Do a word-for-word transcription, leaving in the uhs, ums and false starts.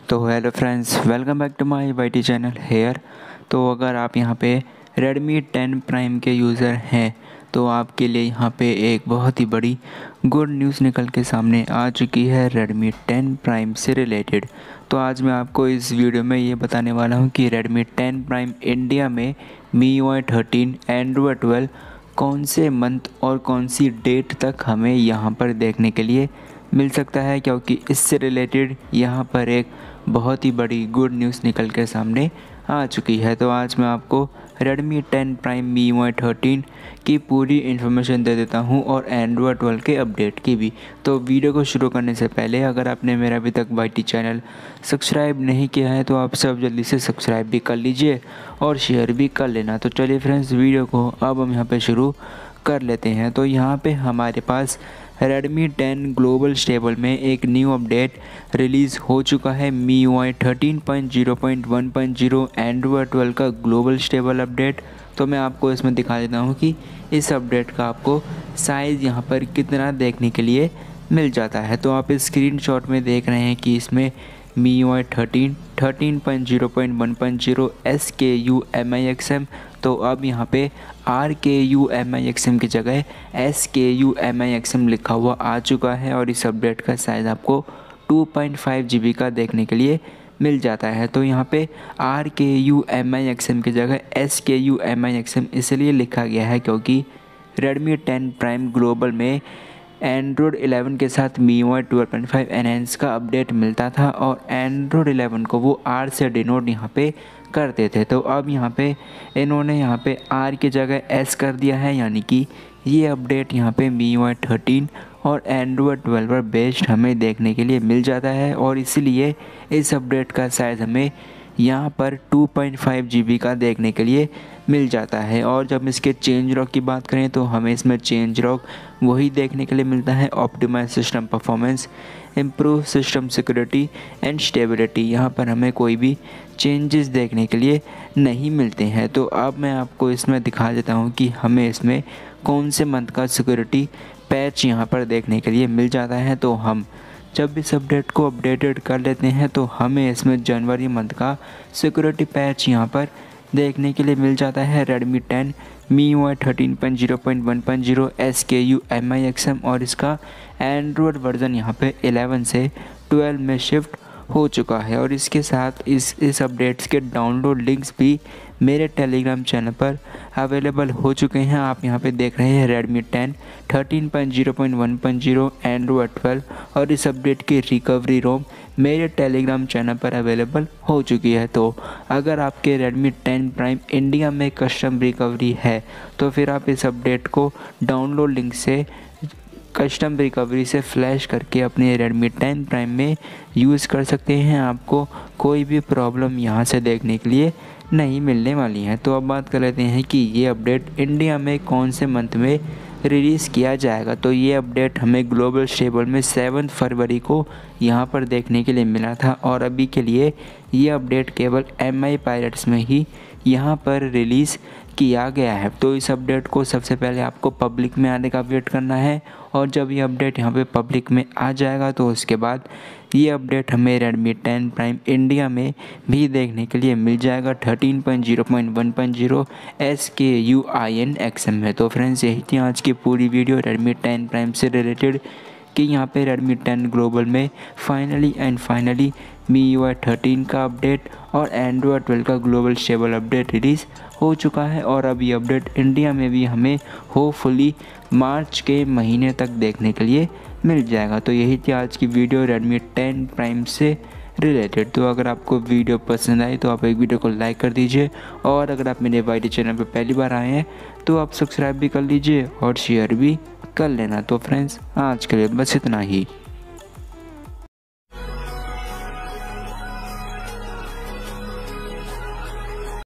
तो hello friends, welcome back to my YT channel here. तो अगर आप यहां पे Redmi टेन प्राइम के यूज़र हैं तो आपके लिए यहां पे एक बहुत ही बड़ी गुड न्यूज़ निकल के सामने आ चुकी है Redmi टेन प्राइम से रिलेटेड। तो आज मैं आपको इस वीडियो में ये बताने वाला हूं कि Redmi टेन प्राइम इंडिया में M I U I thirteen Android twelve कौन से मंथ और कौन सी डेट तक हमें यहाँ पर देखने के लिए मिल सकता है, क्योंकि इससे रिलेटेड यहाँ पर एक बहुत ही बड़ी गुड न्यूज़ निकल कर सामने आ चुकी है। तो आज मैं आपको Redmi ten prime M I U I thirteen की पूरी इन्फॉर्मेशन दे देता हूँ और एंड्रॉयड ट्वेल्व के अपडेट की भी। तो वीडियो को शुरू करने से पहले अगर आपने मेरा अभी तक वाईटी चैनल सब्सक्राइब नहीं किया है तो आप सब जल्दी से सब्सक्राइब भी कर लीजिए और शेयर भी कर लेना। तो चलिए फ्रेंड्स, वीडियो को अब हम यहाँ पे शुरू कर लेते हैं। तो यहाँ पे हमारे पास Redmi टेन ग्लोबल स्टेबल में एक न्यू अपडेट रिलीज़ हो चुका है। M I U I thirteen point zero point one point zero Android twelve का ग्लोबल स्टेबल अपडेट। तो मैं आपको इसमें दिखा देता हूँ कि इस अपडेट का आपको साइज़ यहाँ पर कितना देखने के लिए मिल जाता है। तो आप स्क्रीनशॉट में देख रहे हैं कि इसमें M I U I thirteen thirteen point zero point one point zero S K U M I X M. तो अब यहाँ पे R K U M I X M की जगह S K U M I X M लिखा हुआ आ चुका है और इस अपडेट का साइज़ आपको two point five G B का देखने के लिए मिल जाता है। तो यहाँ पे R K U M I X M की जगह S K U M I X M इसलिए लिखा गया है क्योंकि Redmi टेन प्राइम ग्लोबल में एंड्रॉयड इलेवन के साथ M I U I twelve point five enhance का अपडेट मिलता था और एंड्रॉयड इलेवन को वो आर से डिनोट यहाँ पे करते थे। तो अब यहाँ पे इन्होंने यहाँ पे आर की जगह एस कर दिया है, यानी कि ये अपडेट यहाँ पे M I U I thirteen और एंड्रॉयड ट्वेल्व पर बेस्ड हमें देखने के लिए मिल जाता है और इसीलिए इस अपडेट का साइज़ हमें यहाँ पर two point five G B का देखने के लिए मिल जाता है। और जब इसके चेंज लॉग की बात करें तो हमें इसमें चेंज लॉग वही देखने के लिए मिलता है, optimise system performance, improve system security and stability. यहाँ पर हमें कोई भी चेंजेस देखने के लिए नहीं मिलते हैं। तो अब मैं आपको इसमें दिखा देता हूँ कि हमें इसमें कौन से मंथ का सिक्योरिटी पैच यहाँ पर देखने के लिए मिल जाता है। तो हम जब इस अपडेट को अपडेटेड कर लेते हैं तो हमें इसमें जनवरी मंथ का सिक्योरिटी पैच यहाँ पर देखने के लिए मिल जाता है। Redmi ten M I U I thirteen point zero point one point zero S K U M I X M और इसका एंड्रॉयड वर्जन यहाँ पे इलेवन से ट्वेल्व में शिफ्ट हो चुका है। और इसके साथ इस इस अपडेट्स के डाउनलोड लिंक्स भी मेरे टेलीग्राम चैनल पर अवेलेबल हो चुके हैं। आप यहाँ पे देख रहे हैं Redmi ten thirteen point zero point one point zero Android twelve और इस अपडेट की रिकवरी रोम मेरे टेलीग्राम चैनल पर अवेलेबल हो चुकी है। तो अगर आपके Redmi टेन प्राइम इंडिया में कस्टम रिकवरी है तो फिर आप इस अपडेट को डाउनलोड लिंक से कस्टम रिकवरी से फ्लैश करके अपने Redmi टेन प्राइम में यूज़ कर सकते हैं। आपको कोई भी प्रॉब्लम यहाँ से देखने के लिए नहीं मिलने वाली है। तो अब बात कर लेते हैं कि ये अपडेट इंडिया में कौन से मंथ में रिलीज़ किया जाएगा। तो ये अपडेट हमें ग्लोबल स्टेबल में सेवन फरवरी को यहाँ पर देखने के लिए मिला था और अभी के लिए ये अपडेट केवल एम आई पायरेट्स में ही यहाँ पर रिलीज़ किया गया है। तो इस अपडेट को सबसे पहले आपको पब्लिक में आने का वेट करना है और जब ये अपडेट यहाँ पे पब्लिक में आ जाएगा तो उसके बाद ये अपडेट हमें Redmi टेन प्राइम इंडिया में भी देखने के लिए मिल जाएगा thirteen point zero point one point zero S K U I N X M में। तो फ्रेंड्स, यही थी आज की पूरी वीडियो Redmi टेन प्राइम से रिलेटेड कि यहाँ पे Redmi टेन ग्लोबल में finally and finally M I U I thirteen का अपडेट और एंड्रॉयड ट्वेल्व का ग्लोबल स्टेबल अपडेट रिलीज़ हो चुका है और अब ये अपडेट इंडिया में भी हमें होपफुली मार्च के महीने तक देखने के लिए मिल जाएगा। तो यही थी आज की वीडियो Redmi टेन प्राइम से रिलेटेड। तो अगर आपको वीडियो पसंद आई तो आप एक वीडियो को लाइक कर दीजिए और अगर आप मेरे वाईटी चैनल पर पहली बार आए हैं तो आप सब्सक्राइब भी कर लीजिए और शेयर भी कर लेना। तो फ्रेंड्स, आज के लिए बस इतना ही।